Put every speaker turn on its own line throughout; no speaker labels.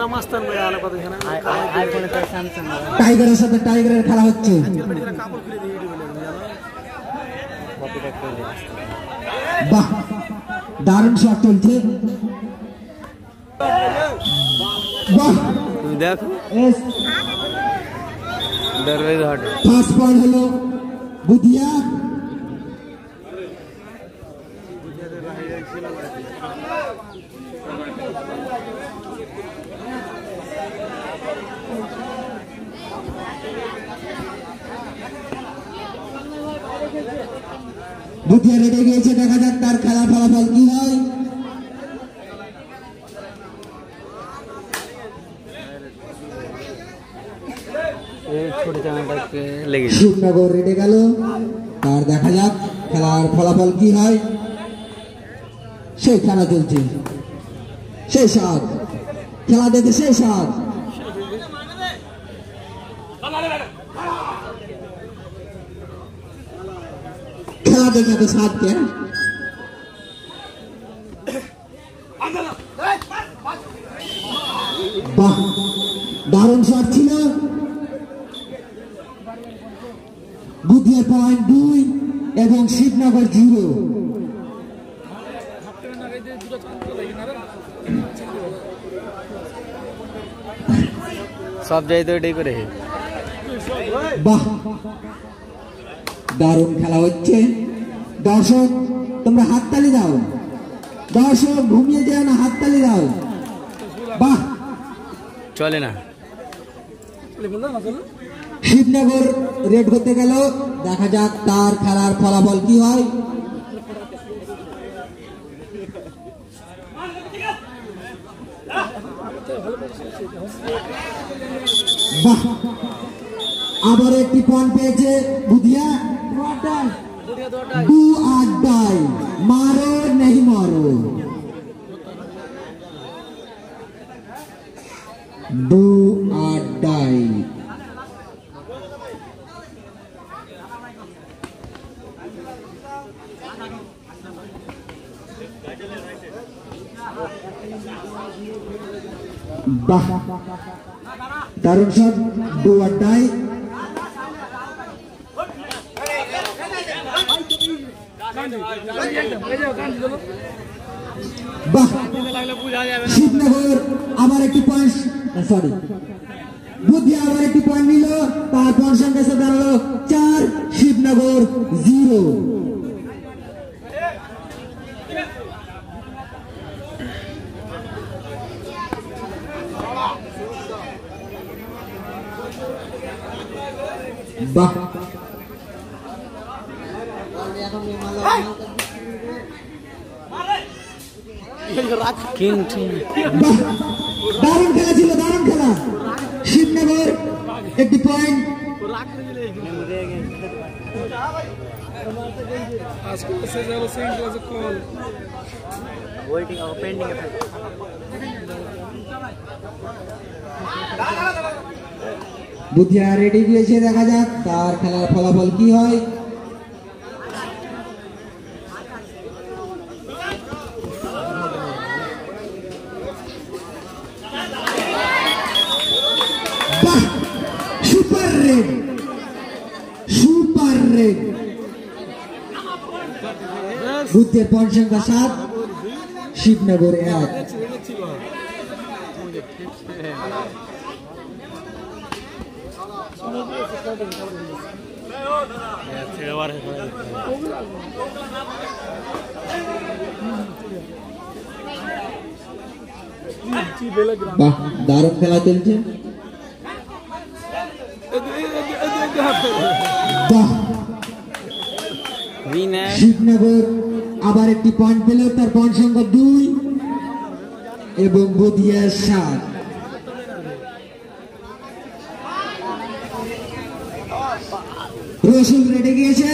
টাইগারের সাথে টাইগারের খেলা হচ্ছে। বাহ, দারুণ শট চলছে। বাহ,
দেখো
ফার্স্ট পয়েন্ট হলো বুধিয়া। বুধিয়া রেডে গিয়েছে, দেখা যাক তার খেলার ফলাফল কি হয়। শিবনগর রেডে গেল, তার দেখা যাক খেলার ফলাফল কি হয়। সেই খেলা চলছে, সেই সাত খেলা দেখে সেই সাত। খেলা দেখে তো সাত কে বাহ, দারুণ শট ছিল। বুধিয়া পয়েন্ট 2 এবং শিবনগর 0।
সব যাই তো এটাই করে।
বাহ, দারুণ খেলা হচ্ছে। দর্শক তোমরা হাততালি দাও, দর্শক ঘুমিয়ে যায় না, হাততালি দাও। বাহ,
চলে না।
শিবনগর রেড করতে গেল, দেখা যাক তার খেলার ফলাফল কি হয়। বাহ, আবার একটি পয়েন্ট পেয়েছে বুধিয়া। দু আড্ডাই, মারো নেই মারো। দু আড্ডাই। বাহ, দারুণ শট, দু আড্ডাই। বাহ, শিবনগর আবার একটি পয়েন্ট, সরি বুধিয়া আবার একটি পয়েন্ট নিল, তার পয়েন্ট সংখ্যা এসে দাঁড়ালো 4, শিবনগর 0। বাহ, দারুণ খেলা ছিল, দারুণ খেলা। শিবনগর একটি পয়েন্ট। বুধিয়া রেডি গিয়েছে, দেখা যাক তার খেলার ফলাফল কি হয়। Super raid, super raid. বুধিয়ার পয়েন্ট সংখ্যা 7, শিবনগর 1। বাহ, দারুণ খেলা চলছে। বাহ, শিবনগর আবার একটি পয়েন্ট পেল, তার পয়েন্ট সংখ্যা 2 এবং বুধিয়া 7। রসুল রেডে গিয়েছে,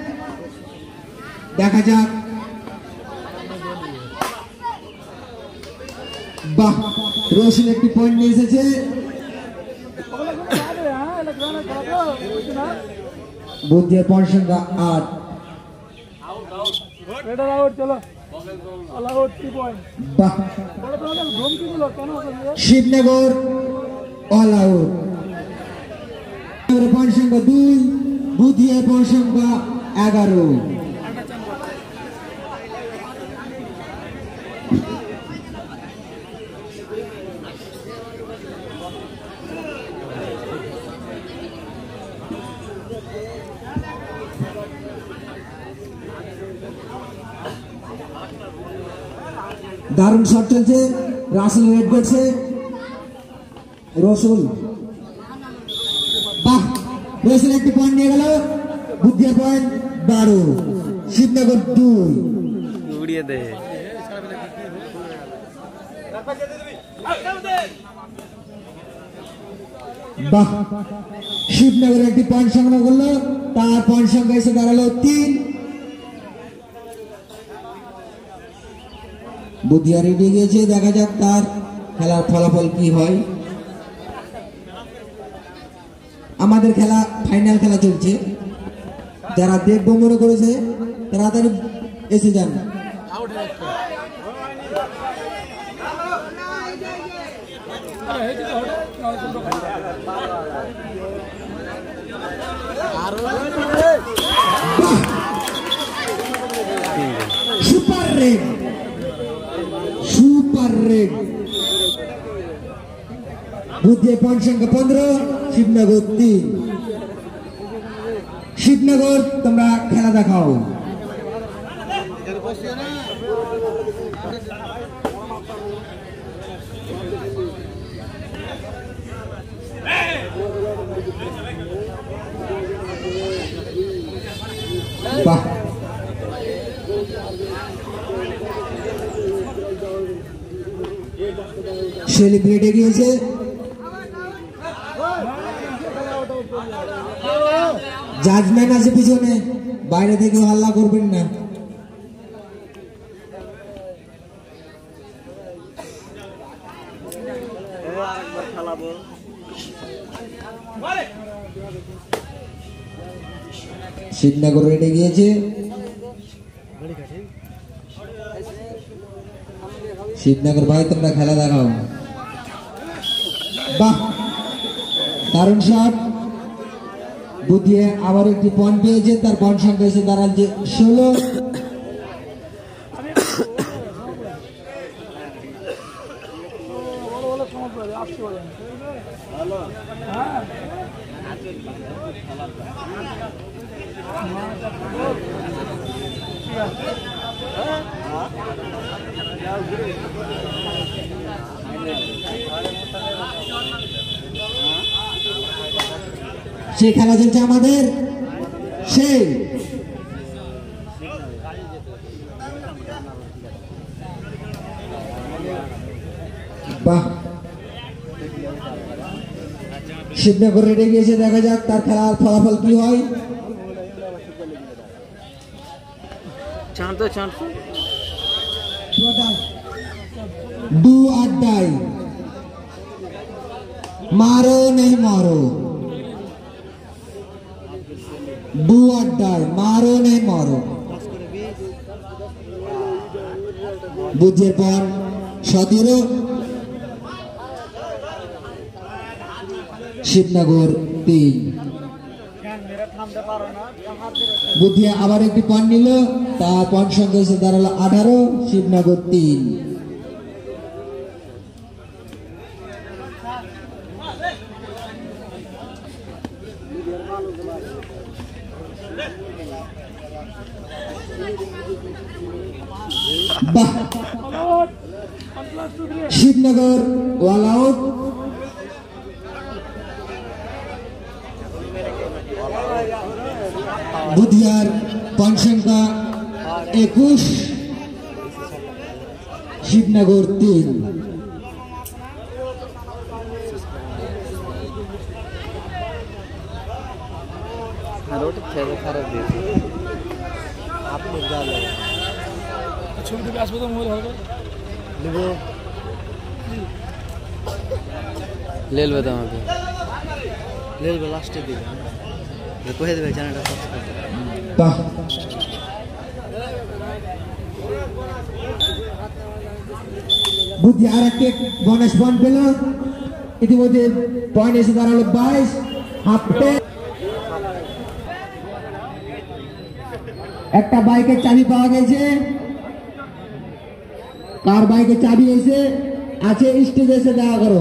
দেখা যাক। বাহ, রসুল একটি পয়েন্ট নিয়ে এসেছে। বুধিয়ার পয়েন্ট সংখ্যা 8। বাহ শিবনগর অল আউট পয়েন্ট সংখ্যা 2 বুধিয়া পয়েন্ট সংখ্যা 11 দারুণ শট চলছে রাসেল রেড করছে রসুল বাহ রসুল একটি পয়েন্ট নিয়ে গেল বুদ্ধিয়া পয়েন্ট 12 শিবনগর 2
উড়িয়ে দে
বাহ শিবনগর একটি পয়েন্ট সংগ্রহ করলো তার পয়েন্ট সংখ্যা এসে দাঁড়ালো 3 বুদ্ধিয়া রেডি গিয়েছে দেখা যাক তার খেলার ফলাফল কি হয় আমাদের খেলা ফাইনাল খেলা চলছে যারা দেখবো মনে করেছে তাড়াতাড়ি এসে যান super raid super raid Budhiya point সংখ্যা 15 শিবনগর 3 শিবনগর তোমরা খেলা দেখাও বাহ সেলিব্রেটে গিয়েছে জাজমেন্ট আছে পিছনে বাইরে থেকে হাল্লা করবেন না শিবনগর রেডে গিয়েছে শিবনগর ভাই তোমরা খেলা দেখাও বাহ দারুণ শট বুদ্ধিয়া আবার একটি পয়েন্ট পেয়েছে তার পয়েন্ট সংখ্যা এসে দাঁড়াচ্ছে 16 সে খেলা চলছে আমাদের সেই বাহ শিবনগর রেডে গিয়েছে দেখা যাক তার খেলার ফলাফল কি হয় दू अड्डाई मारो नहीं मारो दू अड्डाई मारो नहीं मारो बुझे पर 17 शिवनगर 3 বুদ্ধিয়া আবার একটি পয়েন্ট নিল তার পয়েন্ট সংখ্যা এসে দাঁড়ালো 18 শিবনগর 3 বাহ শিবনগর অল আউট বুধিয়ার পয়েন্ট সংখ্যা 21 শিবনগর 3
ले लो दाम पे ले लो लास्ट दे ये कोहे दे चैनल सब्सक्राइब
বাহ বুদ্ধি আর একটি বোনাস পয়েন্ট পেল। ইতিমধ্যে পয়েন্ট এসে দাঁড়ালো 22। হাফে একটা বাইকের চাবি পাওয়া গেছে। কার বাইকের চাবি এসে আছে স্টেজে এসে দেখা করো।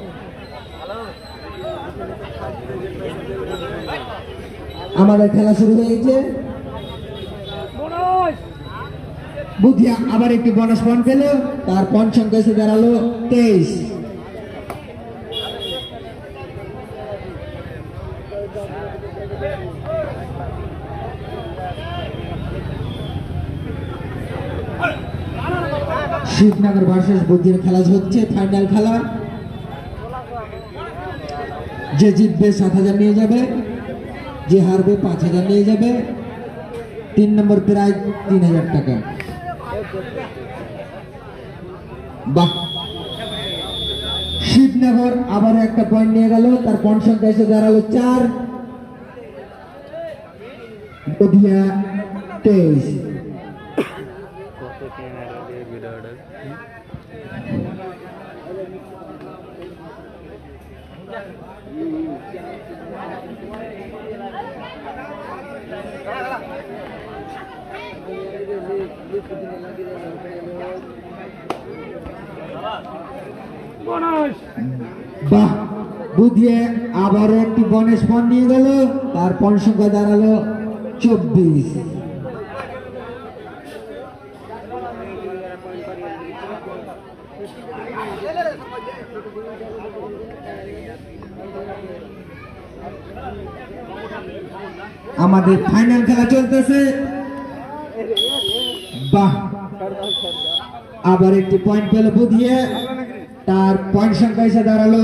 আমাদের খেলা শুরু হয়েছে। বুদ্ধি আবার একটি বোনাস পয়েন্ট পেল। তার পয়েন্ট সংখ্যা এসে দাঁড়ালো 23। শিবনগর ভার্সেস বুদ্ধির খেলা হচ্ছে, ফাইনাল খেলা। যে জিতবে 7,000 নিয়ে যাবে, যে হারবে 5,000 নিয়ে যাবে। 3 নম্বর প্রাইজ 3,000 টাকা। বাহ, শিবনগর আবার একটা পয়েন্ট নিয়ে গেল। তার পয়েন্ট সংখ্যা এসে দাঁড়ালো 4। বুদ্ধিয়া 23। বাহ, বুদ্ধিয়া আবারও একটি বোনাস পয়েন্ট নিয়ে গেল। তার পয়েন্ট সংখ্যা দাঁড়ালো 24। আমাদের ফাইনাল খেলা চলতেছে। বাহ, আবার একটি পয়েন্ট পেল বুদ্ধিয়ে। তার পয়েন্ট সংখ্যা এসে দাঁড়ালো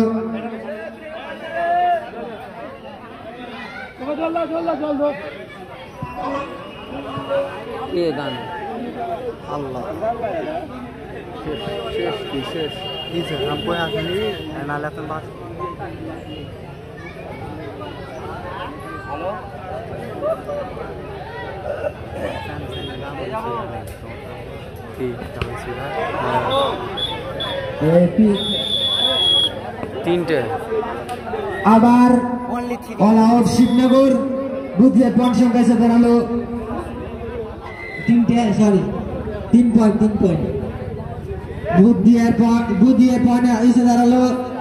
3টে।
আবার অল আউট শিবনগর। বুদ্ধিয়ার পয়েন্ট সংখ্যা এসে দাঁড়ালো 3 পয়েন্ট। বুদ্ধিয়ার পয়েন্ট এসে দাঁড়ালো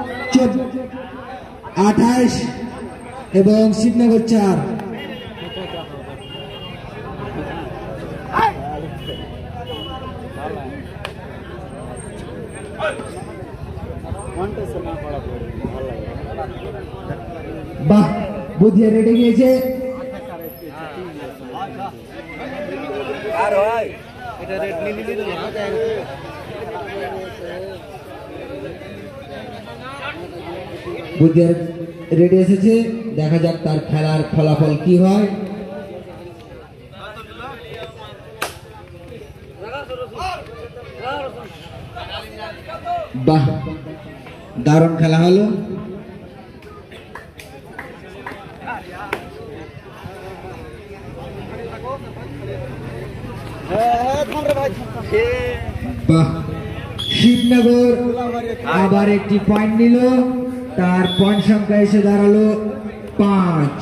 28 এবং শিবনগর 4। বাহ, বুদ্ধিয়া রেডি গিয়েছে। বুদ্ধিয়া রেডি এসেছে, দেখা যাক তার খেলার ফলাফল কি হয়। বাহ, দারুণ খেলা হলো। বাহ, শিবনগর আবার একটি পয়েন্ট নিল। তার পয়েন্ট সংখ্যা এসে দাঁড়ালো 5।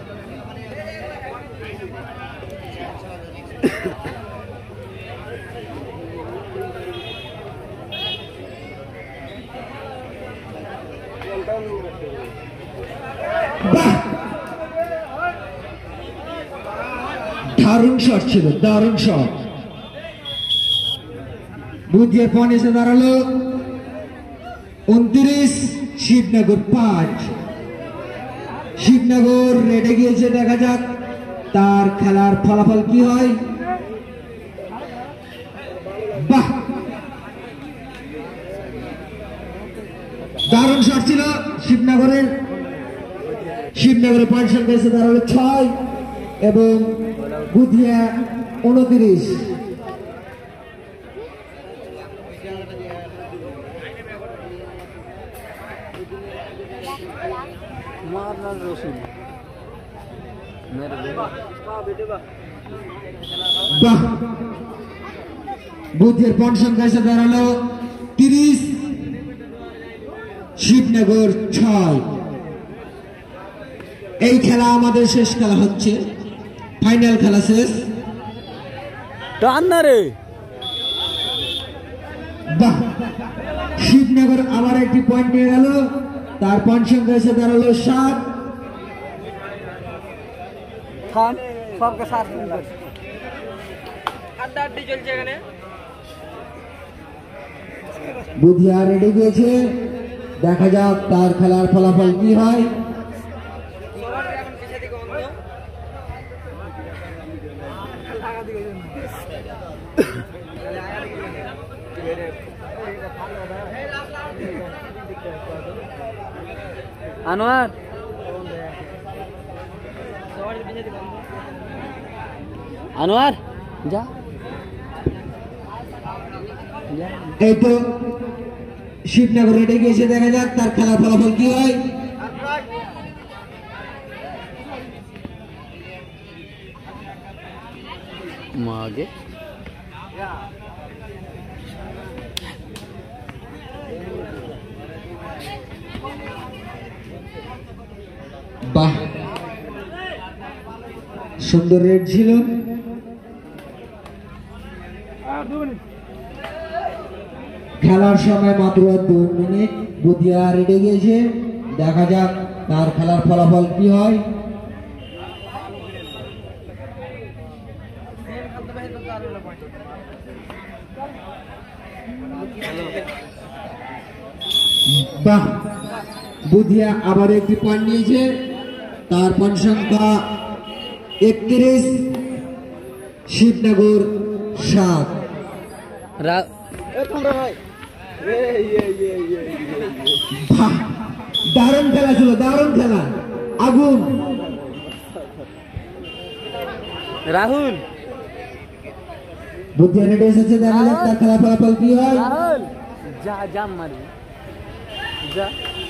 দারুণ শট ছিল, দারুণ শট। বুদ্ধিয়ার পয়েন্ট এসে দাঁড়ালো 29, শিবনগর 5। শিবনগর রেডে গিয়েছে, দেখা যাক তার খেলার ফলাফল কি হয়। বাহ, দারুণ শট ছিল শিবনগরের। শিবনগরের পয়েন্ট সংখ্যা এসে দাঁড়ালো 6 এবং বুদ্ধিয়া 29। বাহ, বুদ্ধিয়ার পয়েন্ট সংখ্যা এসে দাঁড়ালো 30 শিবনগর 6। এই খেলা আমাদের শেষ খেলা হচ্ছে, ফাইনাল খেলা শেষ। বাহ, শিবনগর আবার একটি পয়েন্ট নিয়ে গেল, তার পয়েন্ট সংখ্যা এসে দাঁড়ালো 7। বুধিয়া রেডি গিয়েছে, দেখা যাক তার খেলার ফলাফল কি হয়।
আনোয়ার আনোয়ার যা,
এই তো শিবনগর রেডি গিয়েছে, দেখা যাক তার খেলার ফলাফল কি হয়।
মাগে
বাহ, সুন্দর রেড ছিল। খেলার সময় মাত্র 2 মিনিট। বুধিয়া রেডি গিয়েছে, দেখা যাক তার খেলার ফলাফল কি হয়। বাহ, বুধিয়া আবার একটি পয়েন্ট নিয়েছে, তার পয়েন্ট সংখ্যা 31। শিবনগর 7। দারুণ খেলা ছিল, দারুণ খেলা, আগুন।
রাহুল
বুধিয়া রেডি এসেছে, দেখা যাক তার খেলার ফলাফল কি হয়।
যা জাম মারবি যা,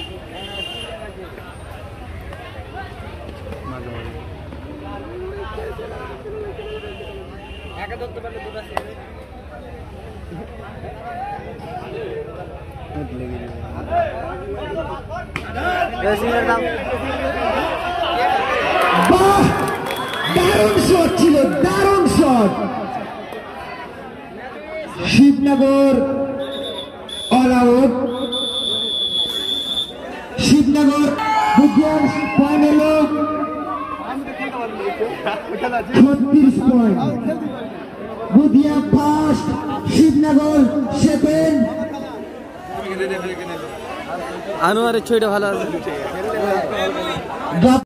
বাহ, দারুণ শট ছিল, দারুণ shot. Shibnagar all out. Shibnagar বুধিয়ার পয়েন্ট হলো 36 point. Budhiya first, Shibnagar second.
আনোয়ারের ছয়টা ভালো আছে।